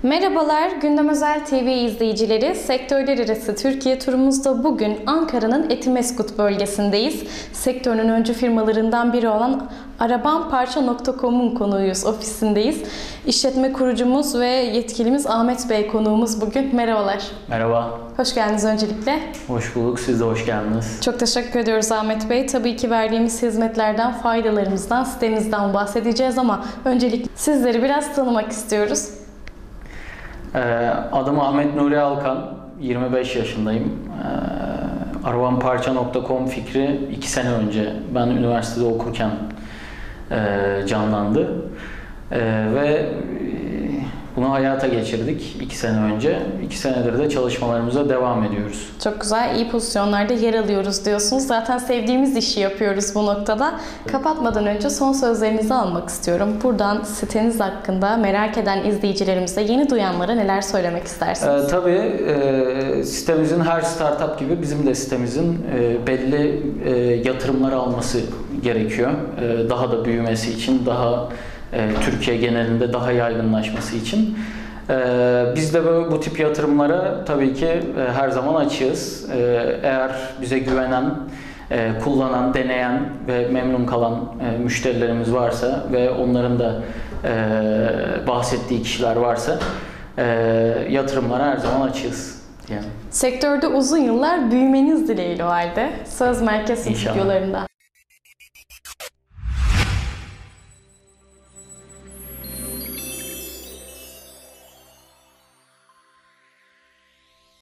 Merhabalar, Gündem Özel TV izleyicileri. Sektörler arası Türkiye turumuzda bugün Ankara'nın Etimesgut bölgesindeyiz. Sektörün öncü firmalarından biri olan Arabanparça.com'un konuğuyuz, ofisindeyiz. İşletme kurucumuz ve yetkilimiz Ahmet Bey konuğumuz bugün. Merhabalar. Merhaba. Hoş geldiniz öncelikle. Hoş bulduk. Siz de hoş geldiniz. Çok teşekkür ediyoruz Ahmet Bey. Tabii ki verdiğimiz hizmetlerden, faydalarımızdan, sitemizden bahsedeceğiz ama öncelikle sizleri biraz tanımak istiyoruz. Adım Ahmet Nuri Alkan, 25 yaşındayım. Arabanparça.com fikri 2 sene önce ben üniversitede okurken canlandı. Ve bunu hayata geçirdik 2 sene önce. 2 senedir de çalışmalarımıza devam ediyoruz. Çok güzel, iyi pozisyonlarda yer alıyoruz diyorsunuz. Zaten sevdiğimiz işi yapıyoruz bu noktada. Kapatmadan önce son sözlerinizi almak istiyorum. Buradan siteniz hakkında merak eden izleyicilerimize, yeni duyanlara neler söylemek istersiniz? Tabii sitemizin her startup gibi bizim de sitemizin belli yatırımları alması gerekiyor. Daha da büyümesi için, daha Türkiye genelinde daha yaygınlaşması için. Biz de bu tip yatırımlara tabii ki her zaman açığız. Eğer bize güvenen, kullanan, deneyen ve memnun kalan müşterilerimiz varsa ve onların da bahsettiği kişiler varsa yatırımlara her zaman açığız. Yani. Sektörde uzun yıllar büyümeniz dileğiyle o halde. Söz Merkez stüdyolarında.